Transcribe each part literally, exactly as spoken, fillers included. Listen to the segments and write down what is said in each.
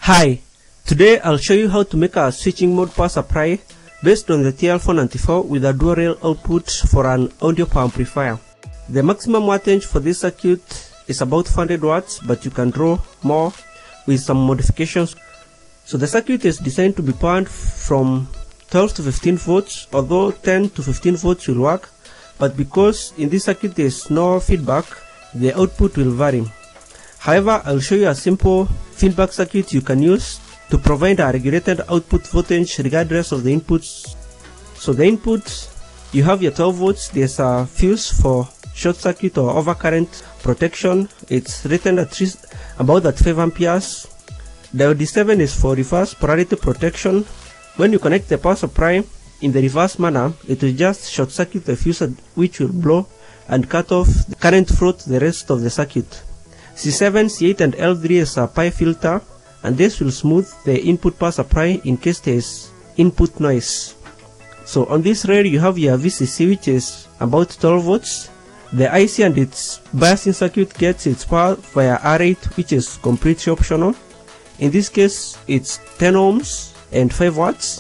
Hi, today I'll show you how to make a switching mode power supply based on the T L four ninety-four with a dual rail output for an audio power amplifier. The maximum wattage for this circuit is about four hundred watts, but you can draw more with some modifications. So the circuit is designed to be powered from twelve to fifteen volts, although ten to fifteen volts will work, but because in this circuit there is no feedback, the output will vary. However, I'll show you a simple feedback circuit you can use to provide a regulated output voltage regardless of the inputs. So the input, you have your twelve volts, there's a fuse for short circuit or overcurrent protection. It's written at about at five amperes. The D seven is for reverse polarity protection. When you connect the power supply in the reverse manner, it will just short circuit the fuse, which will blow and cut off the current flow to the rest of the circuit. C seven, C eight and L three is a Pi filter, and this will smooth the input power supply in case there is input noise. So on this rail you have your V C C, which is about twelve volts. The I C and its biasing circuit gets its power via R eight, which is completely optional. In this case it's ten ohms and five watts.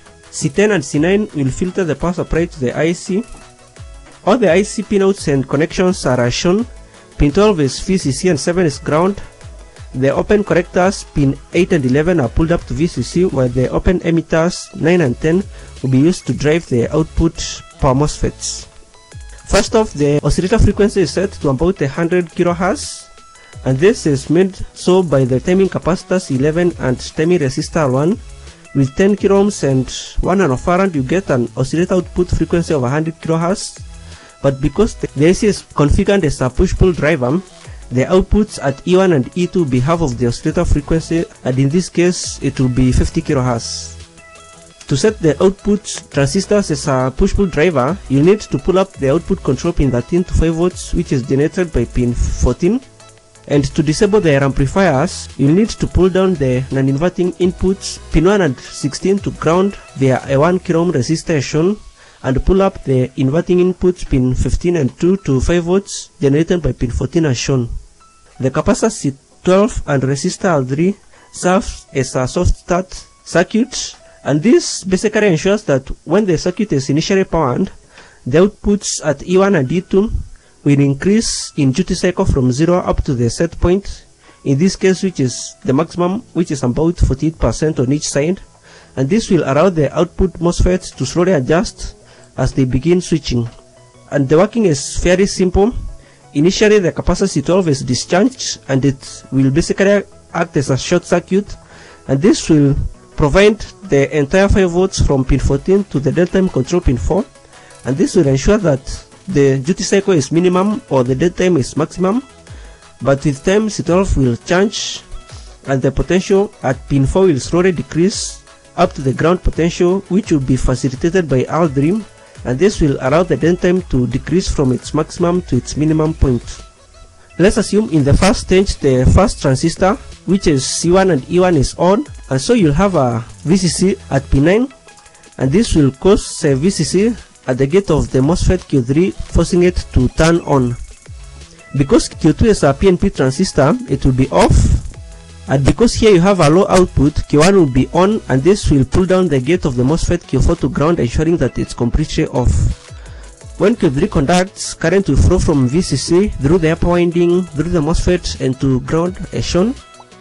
C ten and C nine will filter the power supply to the I C. All the I C pinouts and connections are shown. Pin twelve is V C C and seven is ground. The open collectors pin eight and eleven are pulled up to V C C, while the open emitters nine and ten will be used to drive the output power MOSFETs. First off, the oscillator frequency is set to about one hundred kilohertz, and this is made so by the timing capacitors eleven and timing resistor one. With ten kilo ohms and one nanofarad, you get an oscillator output frequency of one hundred kilohertz. But because the A C is configured as a push-pull driver, the outputs at E one and E two will be half of the oscillator frequency, and in this case it will be fifty kilohertz. To set the output transistors as a push-pull driver, you need to pull up the output control pin thirteen to five volts, which is generated by pin fourteen. And to disable the amplifiers, you need to pull down the non-inverting inputs pin one and sixteen to ground via a one kilo ohm resistor shown, and pull up the inverting inputs pin fifteen and two to five volts generated by pin fourteen as shown. The capacitor C twelve and resistor L three serves as a soft start circuit, and this basically ensures that when the circuit is initially powered, the outputs at E one and E two will increase in duty cycle from zero up to the set point, in this case which is the maximum, which is about forty-eight percent on each side, and this will allow the output MOSFETs to slowly adjust as they begin switching. And the working is fairly simple. Initially the capacitor C twelve is discharged, and it will basically act as a short circuit, and this will provide the entire five volts from pin fourteen to the dead time control pin four, and this will ensure that the duty cycle is minimum or the dead time is maximum. But with time C twelve will change, and the potential at pin four will slowly decrease up to the ground potential, which will be facilitated by L three, and this will allow the dead time to decrease from its maximum to its minimum point. Let's assume in the first stage the first transistor, which is C one and E one, is on, and so you'll have a V C C at pin nine, and this will cause a V C C at the gate of the MOSFET Q three, forcing it to turn on. Because Q two is a P N P transistor, it will be off, and because here you have a low output, Q one will be on, and this will pull down the gate of the MOSFET Q four to ground, ensuring that it's completely off. When Q three conducts, current will flow from V C C through the upper winding, through the MOSFET, and to ground as shown.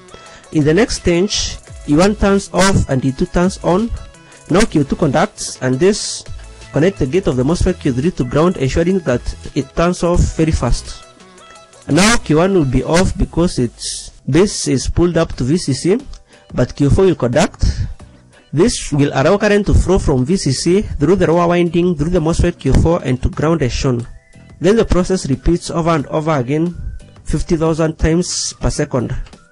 In the next stage, E one turns off and E two turns on. Now Q two conducts, and this connect the gate of the MOSFET Q three to ground, ensuring that it turns off very fast. And now Q one will be off because its base is pulled up to V C C, but Q four will conduct. This will allow current to flow from V C C through the lower winding, through the MOSFET Q four, and to ground as shown. Then the process repeats over and over again fifty thousand times per second.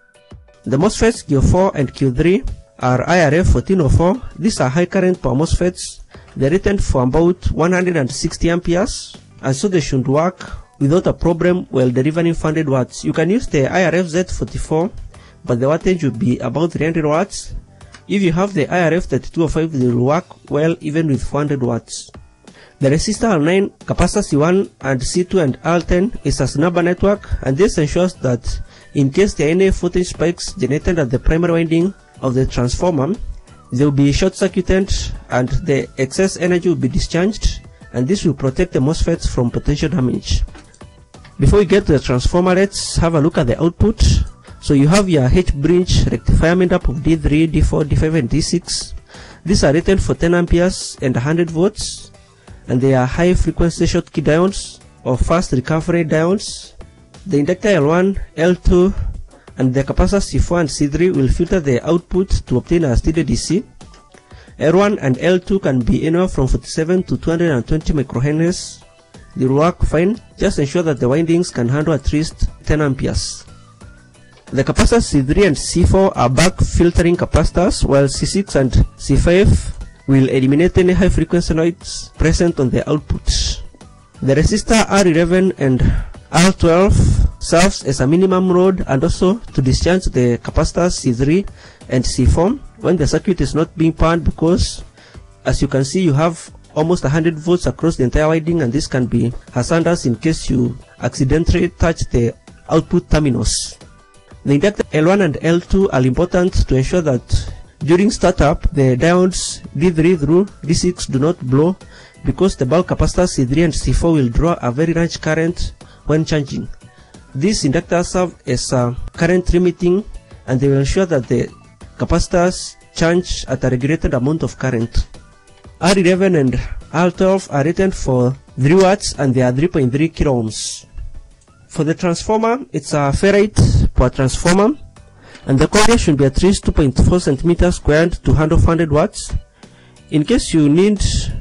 The MOSFETs Q four and Q three are I R F fourteen oh four. These are high current power MOSFETs. They're rated for about one hundred sixty amperes, and so they should work without a problem while delivering four hundred watts. You can use the I R F Z forty-four, but the wattage will be about three hundred watts. If you have the I R F thirty-two oh five, they will work well even with four hundred watts. The resistor L nine, capacitor C one and C two and L ten is a snubber network, and this ensures that In case there are any voltage spikes generated at the primary winding of the transformer, they will be short-circuited and the excess energy will be discharged, and this will protect the MOSFETs from potential damage. Before we get to the transformer, let's have a look at the output. So you have your H-bridge rectifier made up of D three, D four, D five and D six. These are rated for ten amperes and one hundred volts, and they are high frequency Schottky diodes or fast recovery diodes. The inductor L one, L two and the capacitor C four and C three will filter the output to obtain a steady D C. L one and L two can be anywhere from forty-seven to two hundred twenty microhenries. They will work fine. Just ensure that the windings can handle at least ten amperes. The capacitors C three and C four are back filtering capacitors, while C six and C five will eliminate any high frequency noise present on the output. The resistor R eleven and R twelve serves as a minimum load and also to discharge the capacitors C three and C four when the circuit is not being powered, because as you can see you have almost one hundred volts across the entire winding, and this can be hazardous in case you accidentally touch the output terminals. The inductor L one and L two are important to ensure that during startup the diodes D three through D six do not blow, because the bulk capacitors C three and C four will draw a very large current when charging. These inductors serve as a current limiting, and they will ensure that the capacitors charge at a regulated amount of current. R eleven and R twelve are rated for three watts and they are three point three kilo ohms. For the transformer, it's a ferrite per transformer, and the core should be at least two point four centimeters squared to handle four hundred watts. In case you need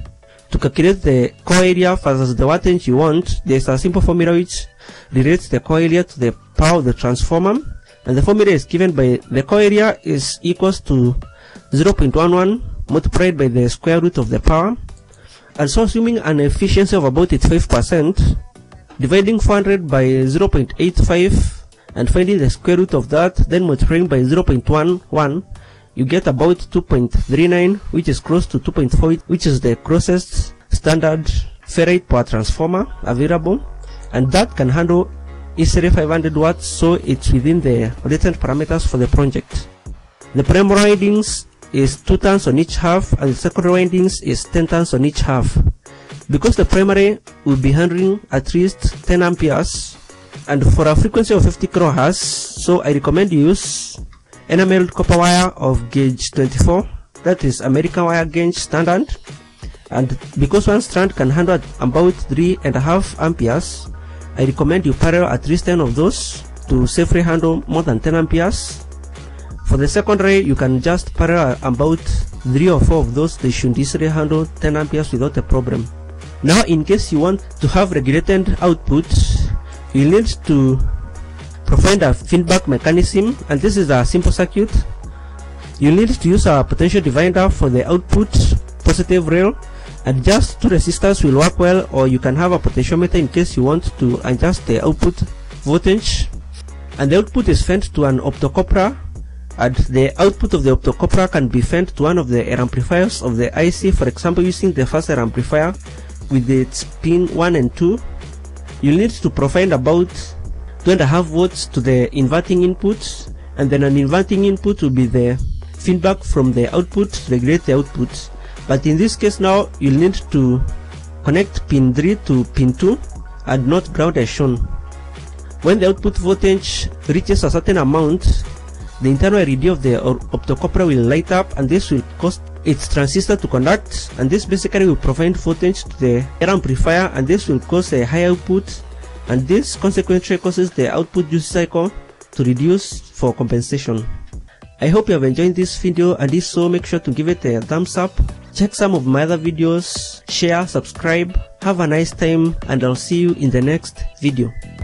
to calculate the core area versus the wattage you want, there's a simple formula which relates the core area to the power of the transformer, and the formula is given by the core area is equals to zero point one one multiplied by the square root of the power. And so assuming an efficiency of about eighty-five percent, dividing four hundred by zero point eight five and finding the square root of that, then multiplying by zero point one one, you get about two point three nine, which is close to two point four, which is the closest standard ferrite per transformer available, and that can handle easily five hundred watts, so it's within the rated parameters for the project. The primary windings is two turns on each half, and the secondary windings is ten turns on each half. Because the primary will be handling at least ten amperes and for a frequency of fifty kilohertz, so I recommend you use enameled copper wire of gauge twenty-four, that is American wire gauge standard. And because one strand can handle about three and a half amperes, I recommend you parallel at least ten of those to safely handle more than ten amperes. For the secondary, you can just parallel about three or four of those. They should easily handle ten amperes without a problem. Now, in case you want to have regulated output, you need to provide a feedback mechanism, and this is a simple circuit. You need to use a potential divider for the output positive rail, and just two resistors will work well, or you can have a potentiometer in case you want to adjust the output voltage. And the output is fed to an optocoupler, and the output of the optocoupler can be fed to one of the air amplifiers of the I C. For example, using the first air amplifier with its pin one and two, you need to provide about two and a half volts to the inverting input, and then an inverting input will be the feedback from the output to regulate the output. But in this case now, you'll need to connect pin three to pin two and not ground as shown. When the output voltage reaches a certain amount, the internal L E D of the optocoupler will light up, and this will cause its transistor to conduct, and this basically will provide voltage to the air amplifier, and this will cause a high output, and this consequently causes the output duty cycle to reduce for compensation. I hope you have enjoyed this video, and if so, make sure to give it a thumbs up. Check some of my other videos, share, subscribe. Have a nice time, and I'll see you in the next video.